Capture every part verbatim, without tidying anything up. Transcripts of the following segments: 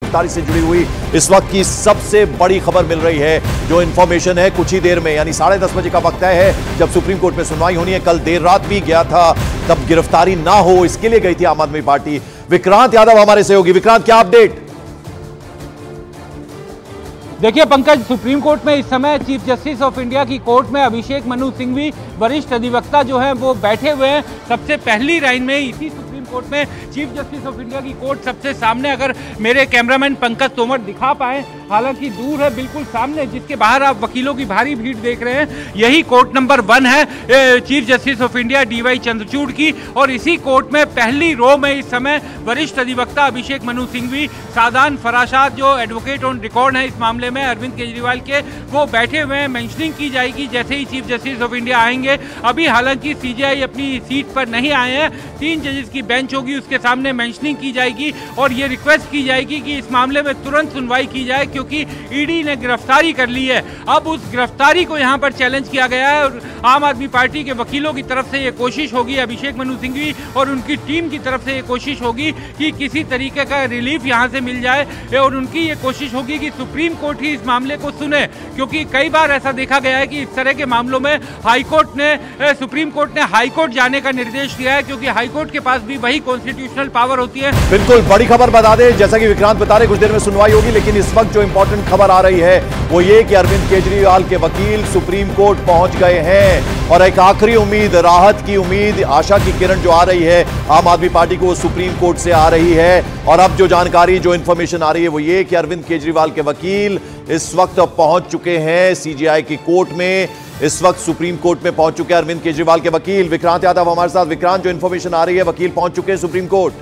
गिरफ्तारी से जुड़ी हुई इस वक्त की सबसे बड़ी खबर मिल रही है। जो इंफॉर्मेशन है कुछ ही देर में यानी साढ़े दस बजे का वक्त है जब सुप्रीम कोर्ट में सुनवाई होनी है। कल देर रात भी गया था, तब गिरफ्तारी ना हो इसके लिए गई थी आम आदमी पार्टी। विक्रांत यादव हमारे सहयोगी। विक्रांत, क्या अपडेट? देखिए पंकज, सुप्रीम कोर्ट में इस समय चीफ जस्टिस ऑफ इंडिया की कोर्ट में अभिषेक मनु सिंघवी वरिष्ठ अधिवक्ता जो हैं वो बैठे हुए हैं। सबसे पहली लाइन में इसी सुप्रीम कोर्ट में चीफ जस्टिस ऑफ इंडिया की कोर्ट सबसे सामने, अगर मेरे कैमरामैन पंकज तोमर दिखा पाए, हालांकि दूर है बिल्कुल सामने, जिसके बाहर आप वकीलों की भारी भीड़ देख रहे हैं, यही कोर्ट नंबर वन है chief justice of India D Y Chandrachud की। और इसी कोर्ट में पहली रो में इस समय वरिष्ठ अधिवक्ता अभिषेक मनु सिंघवी, सादान फराशात जो एडवोकेट ऑन रिकॉर्ड है इस मामले में अरविंद केजरीवाल के, वो बैठे हुए हैं। मेंशनिंग की जाएगी जैसे ही चीफ जस्टिस ऑफ इंडिया आएंगे। अभी हालांकि सीजेआई अपनी सीट पर नहीं आए हैं, तीन जजेस की बेंच होगी, उसके सामने मेंशनिंग की जाएगी और ये रिक्वेस्ट की जाएगी कि इस मामले में तुरंत सुनवाई की जाए क्योंकि ईडी ने गिरफ्तारी कर ली है। अब उस गिरफ्तारी को यहां पर चैलेंज किया गया है और आम आदमी पार्टी के वकीलों की तरफ से ये कोशिश होगी, अभिषेक मनु सिंघवी और उनकी टीम की तरफ से ये कोशिश होगी कि किसी तरीके का रिलीफ यहां से मिल जाए और उनकी ये कोशिश होगी कि सुप्रीम कोर्ट ही इस मामले को सुने, क्योंकि कई बार ऐसा देखा गया है कि इस तरह के मामलों में हाईकोर्ट ने, सुप्रीम कोर्ट ने हाईकोर्ट जाने का निर्देश दिया है क्योंकि हाईकोर्ट के पास भी वही कॉन्स्टिट्यूशनल पावर होती है। बिल्कुल, बड़ी खबर बता दें, जैसा कि विक्रांत बता रहे कुछ देर में सुनवाई होगी, लेकिन इस वक्त जो इंपॉर्टेंट खबर आ रही है वो ये कि अरविंद केजरीवाल के वकील सुप्रीम कोर्ट पहुंच गए हैं और एक आखिरी उम्मीद, राहत की उम्मीद, आशा की किरण जो आ रही है आम आदमी पार्टी को, वो सुप्रीम कोर्ट से आ रही है। और अब जो जानकारी, जो इंफॉर्मेशन आ रही है वो ये कि अरविंद केजरीवाल के वकील इस वक्त पहुंच चुके हैं सीजेआई की कोर्ट में। इस वक्त सुप्रीम कोर्ट में पहुंच चुके हैं अरविंद केजरीवाल के वकील। विक्रांत यादव हमारे साथ। विक्रांत, जो इंफॉर्मेशन आ रही है, वकील पहुंच चुके हैं सुप्रीम कोर्ट।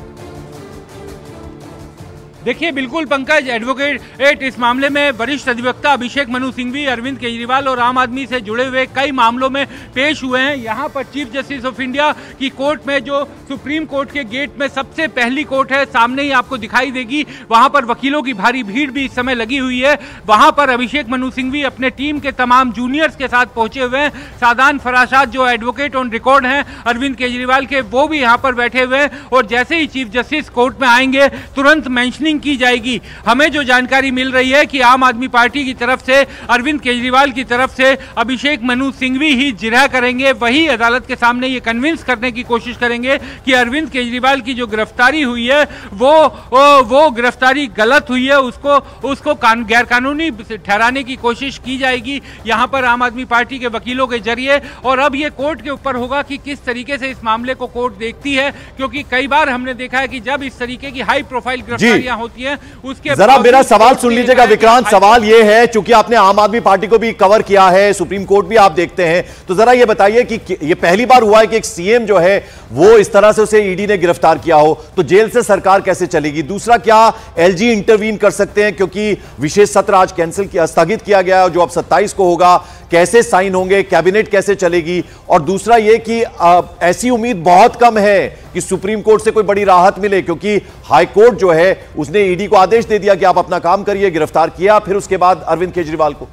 देखिए बिल्कुल पंकज, एडवोकेट इस मामले में वरिष्ठ अधिवक्ता अभिषेक मनु सिंघवी अरविंद केजरीवाल और आम आदमी से जुड़े हुए कई मामलों में पेश हुए हैं। यहां पर चीफ जस्टिस ऑफ इंडिया की कोर्ट में, जो सुप्रीम कोर्ट के गेट में सबसे पहली कोर्ट है, सामने ही आपको दिखाई देगी, वहां पर वकीलों की भारी भीड़ भी इस समय लगी हुई है। वहां पर अभिषेक मनु सिंघवी अपने टीम के तमाम जूनियर्स के साथ पहुंचे हुए हैं। सादान फराशात जो एडवोकेट ऑन रिकॉर्ड हैं अरविंद केजरीवाल के, वो भी यहाँ पर बैठे हुए हैं और जैसे ही चीफ जस्टिस कोर्ट में आएंगे तुरंत मेंशनिंग की जाएगी। हमें जो जानकारी मिल रही है कि आम आदमी पार्टी की तरफ से, अरविंद केजरीवाल की तरफ से अभिषेक मनु सिंघवी ही जिरह करेंगे, वही अदालत के सामने ये कन्विंस करने की कोशिश करेंगे कि अरविंद केजरीवाल की जो गिरफ्तारी हुई है वो वो गिरफ्तारी गलत हुई है, उसको उसको गैर कानूनी ठहराने की कोशिश की जाएगी यहां पर आम आदमी पार्टी के वकीलों के जरिए। और अब ये कोर्ट के ऊपर होगा कि किस तरीके से इस मामले को कोर्ट देखती है, क्योंकि कई बार हमने देखा है कि जब इस तरीके की हाई प्रोफाइल गिरफ्तारियां होती हैं, उसके जरा मेरा सवाल सुन लीजिएगा विक्रांत। सवाल यह है, चूंकि आपने आम आदमी पार्टी को भी कवर किया है, सुप्रीम कोर्ट भी आप देखते हैं, तो जरा यह बताइए कि यह पहली बार हुआ है कि एक सीएम जो है वो इस तरह से उसे ईडी ने गिरफ्तार किया हो, तो जेल से सरकार कैसे चलेगी? दूसरा, क्या एलजी इंटरवीन कर सकते हैं क्योंकि विशेष सत्र आज कैंसिल किया, स्थगित किया गया है, जो अब सत्ताईस को होगा, कैसे साइन होंगे, कैबिनेट कैसे चलेगी? और दूसरा यह कि आ, ऐसी उम्मीद बहुत कम है कि सुप्रीम कोर्ट से कोई बड़ी राहत मिले, क्योंकि हाई कोर्ट जो है उसने ईडी को आदेश दे दिया कि आप अपना काम करिए, गिरफ्तार किया फिर उसके बाद अरविंद केजरीवाल को।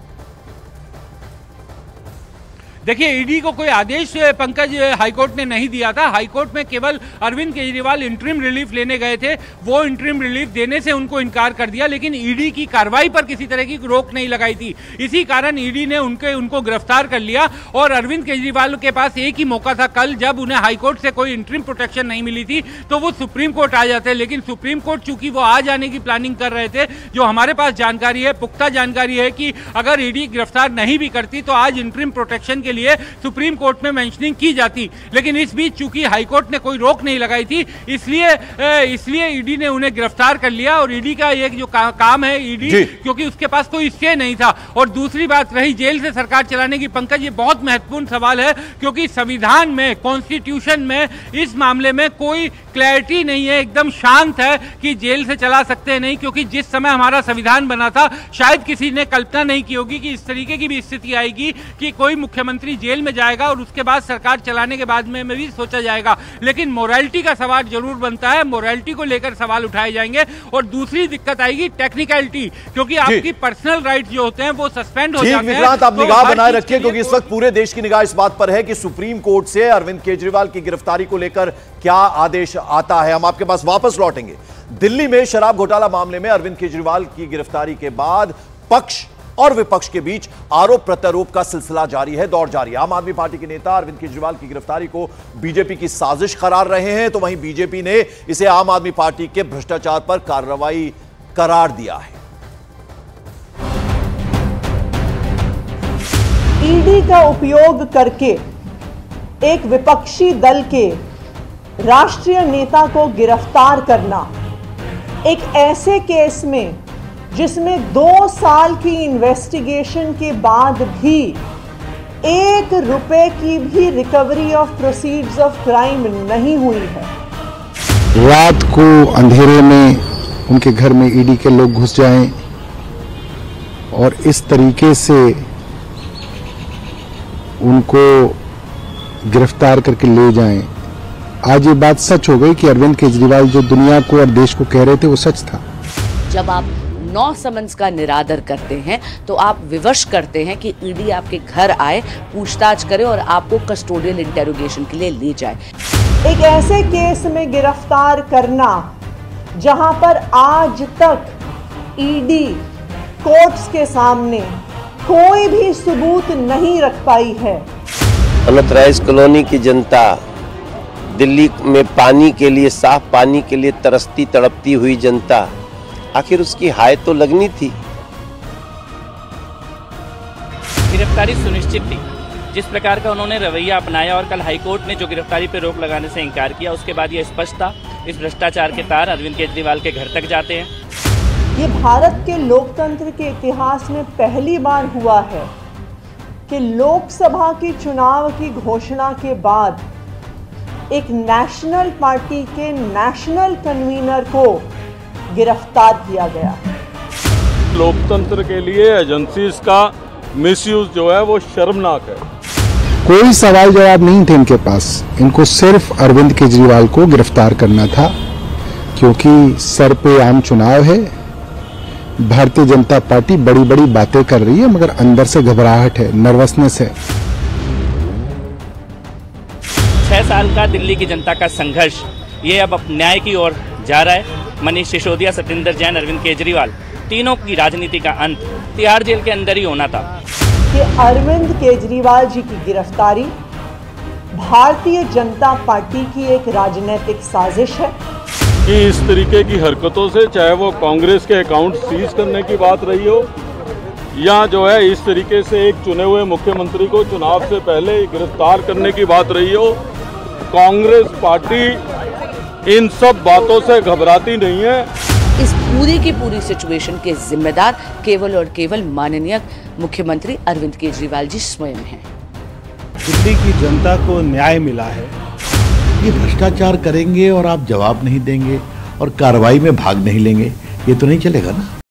देखिए ईडी को कोई आदेश पंकज हाईकोर्ट ने नहीं दिया था। हाईकोर्ट में केवल अरविंद केजरीवाल इंटरिम रिलीफ लेने गए थे, वो इंटरिम रिलीफ देने से उनको इनकार कर दिया, लेकिन ईडी की कार्रवाई पर किसी तरह की रोक नहीं लगाई थी। इसी कारण ईडी ने उनके उनको गिरफ्तार कर लिया और अरविंद केजरीवाल के पास एक ही मौका था कल, जब उन्हें हाईकोर्ट से कोई इंटरिम प्रोटेक्शन नहीं मिली थी तो वो सुप्रीम कोर्ट आ जाते, लेकिन सुप्रीम कोर्ट चूंकि वो आ जाने की प्लानिंग कर रहे थे, जो हमारे पास जानकारी है, पुख्ता जानकारी है कि अगर ईडी गिरफ्तार नहीं भी करती तो आज इंटरिम प्रोटेक्शन के लिए सुप्रीम कोर्ट में मेंशनिंग की जाती। लेकिन इस बीच चूंकि हाईकोर्ट ने कोई रोक नहीं लगाई थी, इसलिए इसलिए ईडी ने उन्हें गिरफ्तार कर लिया। और ईडी का एक जो का, काम है ईडी, क्योंकि उसके पास कोई स्टे नहीं था। और दूसरी बात रही जेल से सरकार चलाने की, पंकज ये बहुत महत्वपूर्ण सवाल है, क्योंकि संविधान में, कॉन्स्टिट्यूशन में इस मामले में कोई क्लैरिटी नहीं है, एकदम शांत है कि जेल से चला सकते हैं नहीं, क्योंकि जिस समय हमारा संविधान बना था शायद किसी ने कल्पना नहीं की होगी कि इस तरीके की भी स्थिति आएगी कि कोई मुख्यमंत्री मुख्यमंत्री जेल में जाएगा और उसके बाद सरकार चलाने के बाद में, में भी सोचा जाएगा। लेकिन मोरालिटी का सवाल जरूर बनता है, मोरालिटी को लेकर सवाल उठाए जाएंगे। और दूसरी दिक्कत आएगी टेक्निकलिटी, क्योंकि आपकी पर्सनल राइट जो होते हैं वो सस्पेंड हो जाते हैं। विक्रांत, आप निगाह बनाए रखिए, क्योंकि इस वक्त पूरे देश की निगाह इस बात पर है कि सुप्रीम कोर्ट से अरविंद केजरीवाल की गिरफ्तारी को लेकर क्या आदेश आता है। हम आपके पास वापस लौटेंगे। दिल्ली में शराब घोटाला मामले में अरविंद केजरीवाल की गिरफ्तारी के बाद पक्ष और विपक्ष के बीच आरोप प्रत्यारोप का सिलसिला जारी है, दौर जारी है। आम आदमी पार्टी के नेता अरविंद केजरीवाल की गिरफ्तारी को बीजेपी की साजिश करार रहे हैं, तो वहीं बीजेपी ने इसे आम आदमी पार्टी के भ्रष्टाचार पर कार्रवाई करार दिया है। ईडी का उपयोग करके एक विपक्षी दल के राष्ट्रीय नेता को गिरफ्तार करना, एक ऐसे केस में जिसमें दो साल की इन्वेस्टिगेशन के बाद भी एक रुपए की भी recovery of proceeds of crime नहीं हुई है। रात को अंधेरे में उनके घर में ईडी के लोग घुस जाएं और इस तरीके से उनको गिरफ्तार करके ले जाएं। आज ये बात सच हो गई कि अरविंद केजरीवाल जो दुनिया को और देश को कह रहे थे वो सच था। जब आप नौ समन्स का निरादर करते हैं तो आप विवश करते हैं कि ईडी आपके घर आए, पूछताछ करे और आपको कस्टोडियल इंटेरोगेशन के लिए ले जाए। एक ऐसे केस में गिरफ्तार करना जहां पर आज तक ईडी कोर्ट्स के सामने कोई भी सबूत नहीं रख पाई है। अनथराइज कॉलोनी की जनता दिल्ली में पानी के लिए, साफ पानी के लिए तरसती तड़पती हुई जनता, आखिर उसकी हाय तो लगनी थी। गिरफ्तारी सुनिश्चित थी। जिस प्रकार का उन्होंने रवैया अपनाया और कल हाईकोर्ट ने जो गिरफ्तारी पर रोक लगाने से इनकार किया, उसके बाद यह स्पष्ट था इस भ्रष्टाचार के तार अरविंद केजरीवाल के घर तक जाते हैं। ये भारत के लोकतंत्र के इतिहास में पहली बार हुआ है कि लोकसभा की चुनाव की घोषणा के बाद एक नेशनल पार्टी के नेशनल कन्वीनर को गिरफ्तार किया गया। लोकतंत्र के लिए एजेंसीज का मिसयूज जो है वो शर्मनाक है। कोई सवाल जवाब नहीं थे इनके पास, इनको सिर्फ अरविंद केजरीवाल को गिरफ्तार करना था, क्योंकि सर पे आम चुनाव है। भारतीय जनता पार्टी बड़ी बड़ी बातें कर रही है मगर अंदर से घबराहट है, नर्वसनेस है। छह साल का दिल्ली की जनता का संघर्ष ये अब न्याय की ओर जा रहा है। मनीष सिसोदिया, सत्येंद्र जैन, अरविंद केजरीवाल, तीनों की राजनीति का अंत तिहाड़ जेल के अंदर ही होना था। कि अरविंद केजरीवाल जी की गिरफ्तारी भारतीय जनता पार्टी की एक राजनीतिक साजिश है कि इस तरीके की हरकतों से, चाहे वो कांग्रेस के अकाउंट सीज करने की बात रही हो या जो है इस तरीके से एक चुने हुए मुख्यमंत्री को चुनाव से पहले गिरफ्तार करने की बात रही हो, कांग्रेस पार्टी इन सब बातों से घबराती नहीं है। इस पूरी की पूरी सिचुएशन के जिम्मेदार केवल और केवल माननीय मुख्यमंत्री अरविंद केजरीवाल जी स्वयं हैं। दिल्ली की जनता को न्याय मिला है। ये भ्रष्टाचार करेंगे और आप जवाब नहीं देंगे और कार्रवाई में भाग नहीं लेंगे, ये तो नहीं चलेगा ना।